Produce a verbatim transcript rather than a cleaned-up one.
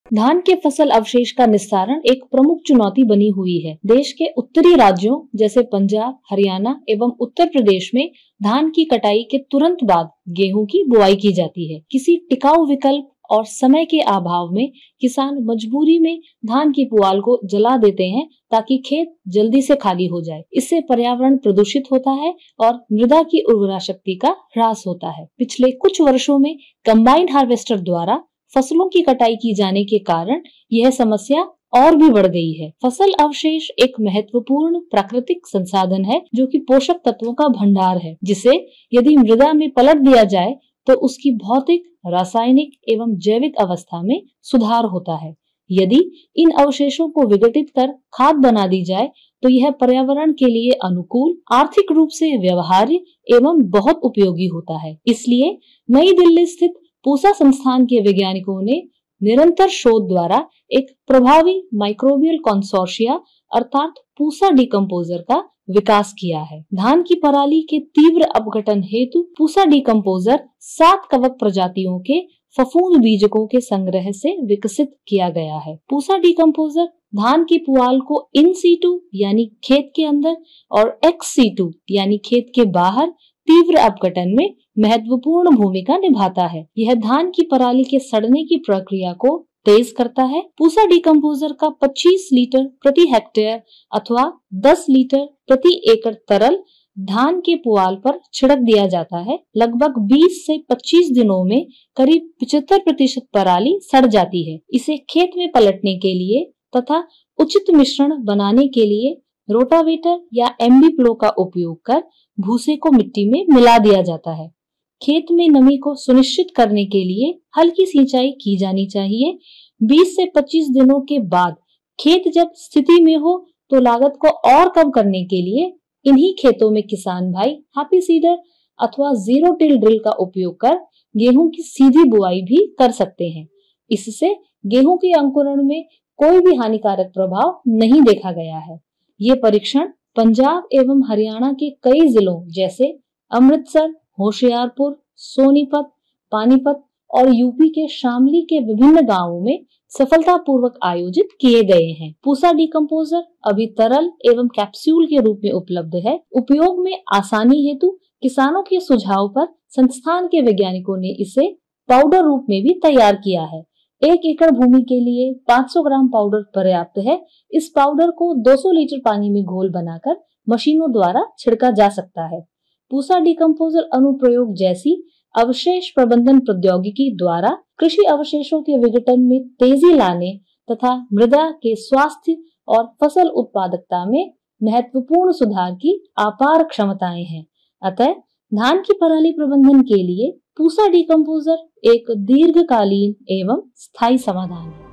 धान के फसल अवशेष का निस्तारण एक प्रमुख चुनौती बनी हुई है। देश के उत्तरी राज्यों जैसे पंजाब, हरियाणा एवं उत्तर प्रदेश में धान की कटाई के तुरंत बाद गेहूं की बुआई की जाती है। किसी टिकाऊ विकल्प और समय के अभाव में किसान मजबूरी में धान की पुआल को जला देते हैं ताकि खेत जल्दी से खाली हो जाए। इससे पर्यावरण प्रदूषित होता है और मृदा की उर्वरा शक्ति का ह्रास होता है। पिछले कुछ वर्षों में कंबाइंड हार्वेस्टर द्वारा फसलों की कटाई की जाने के कारण यह समस्या और भी बढ़ गई है। फसल अवशेष एक महत्वपूर्ण प्राकृतिक संसाधन है जो कि पोषक तत्वों का भंडार है, जिसे यदि मृदा में पलट दिया जाए तो उसकी भौतिक, रासायनिक एवं जैविक अवस्था में सुधार होता है। यदि इन अवशेषों को विघटित कर खाद बना दी जाए तो यह पर्यावरण के लिए अनुकूल, आर्थिक रूप से व्यवहार्य एवं बहुत उपयोगी होता है। इसलिए नई दिल्ली स्थित पूसा संस्थान के वैज्ञानिकों ने निरंतर शोध द्वारा एक प्रभावी माइक्रोबियल कंसोर्शिया अर्थात पूसा डिकम्पोजर का विकास किया है। धान की पराली के तीव्र अपघटन हेतु पूसा डिकम्पोजर सात कवक प्रजातियों के फफूंद बीजकों के संग्रह से विकसित किया गया है। पूसा डिकम्पोजर धान की पुआल को इन सीटू यानी खेत के अंदर और एक्स सीटू यानी खेत के बाहर तीव्र अपघटन में महत्वपूर्ण भूमिका निभाता है। यह धान की पराली के सड़ने की प्रक्रिया को तेज करता है। पूसा डिकम्पोजर का पच्चीस लीटर प्रति हेक्टेयर अथवा दस लीटर प्रति एकड़ तरल धान के पुआल पर छिड़क दिया जाता है। लगभग बीस से पच्चीस दिनों में करीब पचहत्तर प्रतिशत पराली सड़ जाती है। इसे खेत में पलटने के लिए तथा उचित मिश्रण बनाने के लिए रोटावेटर या एमबी प्लो का उपयोग कर भूसे को मिट्टी में मिला दिया जाता है। खेत में नमी को सुनिश्चित करने के लिए हल्की सिंचाई की जानी चाहिए। बीस से पच्चीस दिनों के बाद खेत जब स्थिति में हो तो लागत को और कम करने के लिए इन्हीं खेतों में किसान भाई हैप्पी सीडर अथवा जीरो टिल ड्रिल का उपयोग कर गेहूं की सीधी बुआई भी कर सकते हैं। इससे गेहूं के अंकुरण में कोई भी हानिकारक प्रभाव नहीं देखा गया है। ये परीक्षण पंजाब एवं हरियाणा के कई जिलों जैसे अमृतसर, होशियारपुर, सोनीपत, पानीपत और यूपी के शामली के विभिन्न गांवों में सफलतापूर्वक आयोजित किए गए हैं। पूसा डिकम्पोजर अभी तरल एवं कैप्सूल के रूप में उपलब्ध है। उपयोग में आसानी हेतु किसानों के सुझाव पर संस्थान के वैज्ञानिकों ने इसे पाउडर रूप में भी तैयार किया है। एक एकड़ भूमि के लिए पाँच सौ ग्राम पाउडर पर्याप्त है। इस पाउडर को दो सौ लीटर पानी में घोल बनाकर मशीनों द्वारा छिड़का जा सकता है। पूसा डिकम्पोजर अनुप्रयोग जैसी अवशेष प्रबंधन प्रौद्योगिकी द्वारा कृषि अवशेषों के विघटन में तेजी लाने तथा मृदा के स्वास्थ्य और फसल उत्पादकता में महत्वपूर्ण सुधार की अपार क्षमताएं हैं। अतः धान की पराली प्रबंधन के लिए पूसा डिकम्पोजर एक दीर्घकालीन एवं स्थायी समाधान है।